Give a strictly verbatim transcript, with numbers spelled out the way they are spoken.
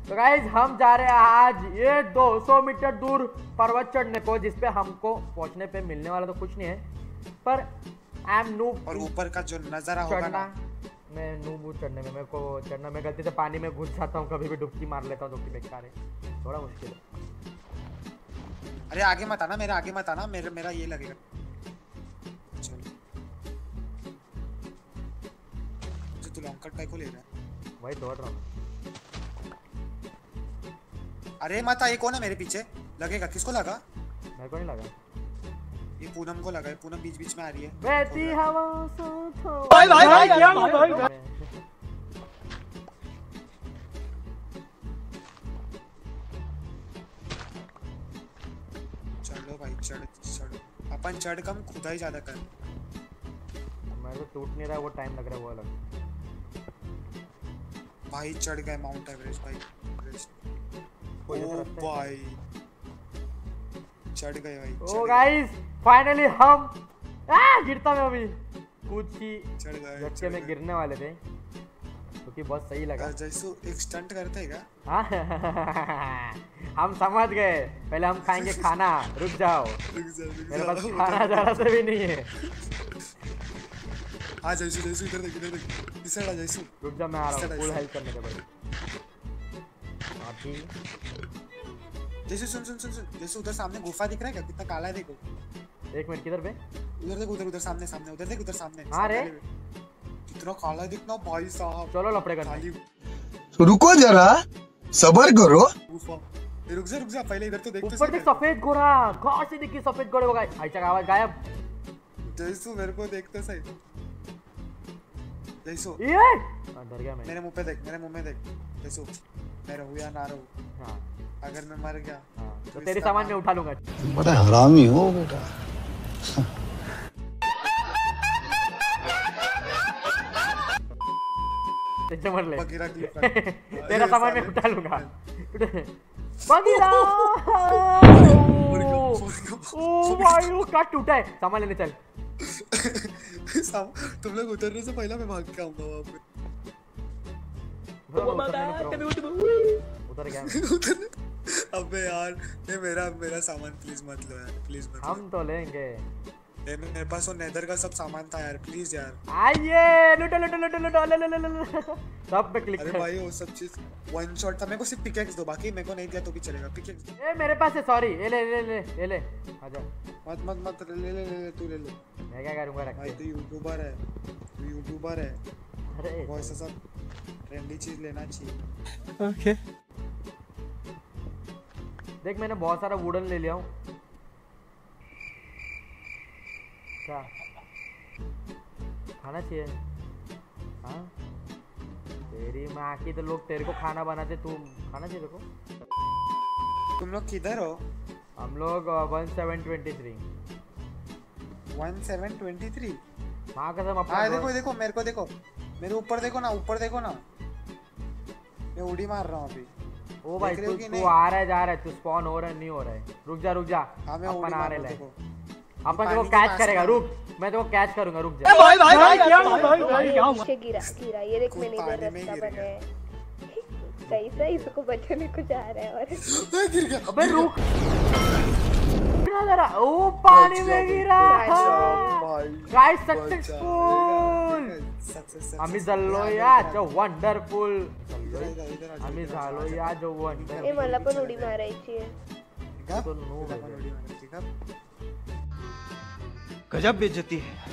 तो गाइस हम जा रहे हैं आज ये दो सौ मीटर दूर पर्वत चढ़ने को, जिसपे हमको पहुंचने पे मिलने वाला तो कुछ नहीं है, पर आई एम नूब। और ऊपर का जो नजारा होगा ना, मैं नूब हूँ चढ़ने में। मेरे को चढ़ना, मैं गलती से पानी में घुस जाता हूँ, कभी भी डुबकी मार लेता हूँ, डुबकी बेकार है, थोड़ा मुश्किल है। अरे आगे मत आना, मेरा आगे मत आना, मेरा मेरा ये लगेगा। चलो जो तू लॉन्ग कट को ले रहा है, वही दौड़ रहा हूँ। अरे मत आ, ये कौन है मेरे पीछे? लगेगा, किसको लगा? मेरे को नहीं लगा, ये पूनम को लगा है। पूनम बीच बीच में आ रही है। बहती हवा भाई भाई भाई क्या भाई भाई चलो भाई, चढ़ चढ़, अपन चढ़ कम खुदाई ज्यादा कर। मेरे को टूट नहीं रहा, वो टाइम लग रहा है, वो अलग। भाई चढ़ गए माउंट एवरेस्ट भाई। ओ भाई चढ़ गए भाई। ओ गाइस फाइनली हम आ गिरता मैं अभी कूद की चढ़ गए, झटके में गिरने वाले थे, क्योंकि तो बहुत सही लगा। जैसू एक स्टंट करते हैं क्या? हाँ हम समझ गए, पहले हम खाएंगे खाना। रुक जाओ, रुक जा, रुक मेरे जा। पास खाना जरा से भी नहीं है। आ जैसू, जैसू इधर देख, इधर देख, इस साइड आ जैसू। रुक जा, मैं आ रहा हूँ, फुल हेल्प करने के बाद। अभी जैसू सुन सुन सुन सुन, जैसू उधर सामने गुफा दिख रहा है क्या? कितना काला है देखो। एक मिनट, किधर पे? उधर देख, उधर उधर सामने सामने, उधर देख, उधर सामने। हाँ रे, कितना काला दिखना भाई साहब। चलो लपड़े करने। रुको जरा, सबर करो। गुफा, रुक जा रुक जा, पहले इधर तो देख। ऊपर से सफेद घोड़ा, कहाँ से दिखी सफेद घोड़े? होगा आयचा का आवाज गायब। जैसू मेरे को देखते सही। जैसू ये डर गया मैं। मेरे मुंह पे देख, मेरे मुंह में देख। जैसू मैं रहूं या ना रहूं, हाँ अगर मैं मर गया हाँ, तो तेरी सामान में उठा लूंगा। बड़ा हरामी हो बेटा। टेंशन मत ले, बगीरा क्लिप कर। तेरा सामान में उठा लूंगा। बगीरा ओ भाई वो क्या टूटा है? सामान लेने चल। तुम लोग उतरने से पहले मैं भाग के आऊंगा वहां पे। उतर गया। अबे यार, ये मेरा मेरा सामान प्लीज मत लो यार, प्लीज मत। हम तो लेंगे। ये मेरे पास वो नेदर का सब सामान था यार, प्लीज यार। आइए लूटो लूटो लूटो लूटो, ले ले ले ले ले। सब पे क्लिक अरे कर। भाई वो सब चीज वन शॉट था। मेरे को सिर्फ पिकेक्स दो, बाकी मेरे को नहीं दिया तो भी चलेगा। पिकेक्स दो। ए मेरे पास है, सॉरी। ये ले ले ले ले ले, आजा। मत मत मत, ले ले ले ले, तू ले ले। मैं क्या करूंगा रख भाई के? तू यूट्यूबर है, तू यूट्यूबर है। अरे वो ऐसा सब ट्रेंडी चीज लेना चाहिए। ओके देख, मैंने बहुत सारा वुडन ले लिया हूँ। क्या खाना चाहिए? हाँ तेरी माँ की तो लोग तेरे को खाना बनाते, तू खाना चाहिए तेरे को। तुम लोग किधर हो? हम लोग one seven twenty three. One seven twenty three. माँ कसम अपना। हाँ देखो देखो, मेरे को देखो, मेरे ऊपर देखो ना, ऊपर देखो ना, मैं उड़ी मार रहा हूँ अभी। ओ भाई तू तू आ रहा है जा रहा है, तू स्पॉन हो रहा है नहीं हो रहा है? रुक जा रुक जा, हाँ मैं अपन उड़ी आ मार रहे रहा हैं। हूँ, देखो। अपन पानी तेरे को के कैच पास करेगा, में। रुक मैं तेरे को कैच करूंगा, रुक जा। भाई भाई भाई क्या हुआ भाई भाई क्या हुआ? नीचे गिरा गिरा, ये देख खुद मैंने इधर पानी में ही रास्ता गिर गया। बनाया है। सही सही इसको बचाने को जा रहा है। और मैं गिर गया। अबे रुक, गिरा जरा। ओ पानी में गिरा। गाइस सक्सेसफुल, आम्ही झालो यार जो वंडरफुल, आम्ही झालो यार जो वंडर। ए मला पण उडी मारायची आहे। तो नो गजब बेइज्जती है।